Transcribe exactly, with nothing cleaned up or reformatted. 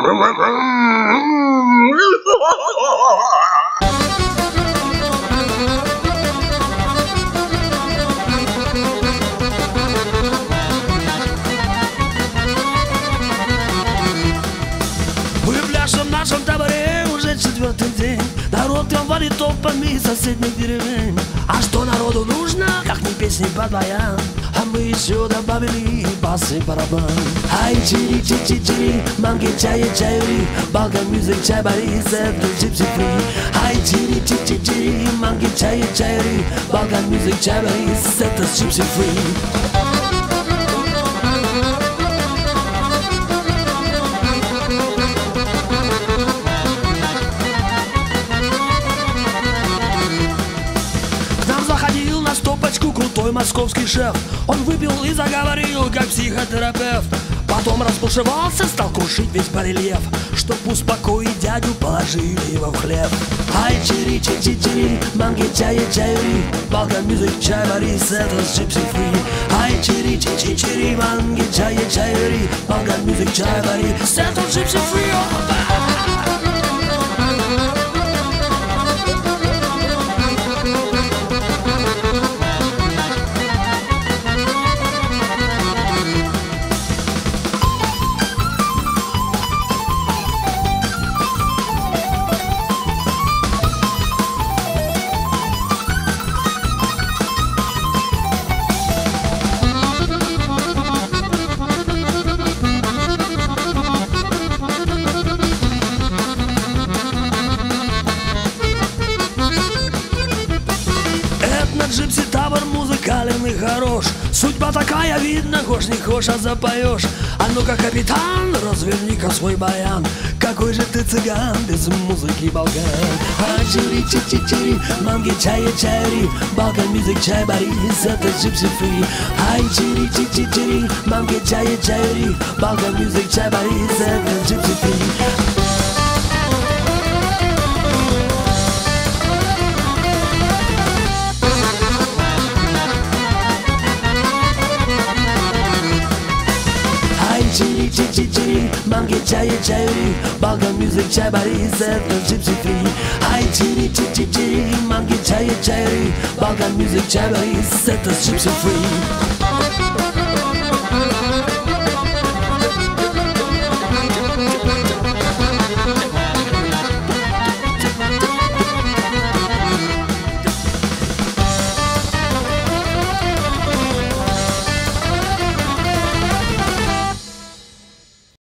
В нашем таборе уже четвертый день. Народ там валит толпами соседних деревень. А что народу нужно, как не песни под баян? А мы еще добавили бас и барабан. Ай, чири, чи, чи, чири, манги, чай, чайри, Balkan music, чай, борис, это gypsy free. Ай, чири, чи, чи, чири, манги, чай, чайри, Balkan music, чай, борис, это gypsy free. Стопочку крутой московский шеф. Он выпил и заговорил, как психотерапевт. Потом разбушевался, стал крушить весь барельеф. Чтоб успокоить дядю, положили его в хлеб. Ай, чири, чи, чи, чири, манги, чай, чайри, Balkan music, чай, борис, это gypsy free. Ай, чири, чи, чи, чири, манги, чай, чайри, Balkan music, чай, борис, это gypsy free. Джипси табор музыкален и хорош. Судьба такая, видно, хошь не хошь, а запоешь. А ну-ка, капитан, разверни-ка свой баян. Какой же ты цыган без музыки, Балкан. А чири, чи, чи, чири, манги, чай, чайри, Balkan music, чай, борис, это gypsy free. Ай, чири, чи, чи, чири, манги, чай, чайри, Balkan music, чай, борис, это gypsy free. Чири, чи, чи, чири, манги, чай, чайри, Balkan music, чай, борис, это gypsy free. Ай, чири, чи, чи, чири, манги, чай, чайри, Balkan music, чай, борис, это gypsy free.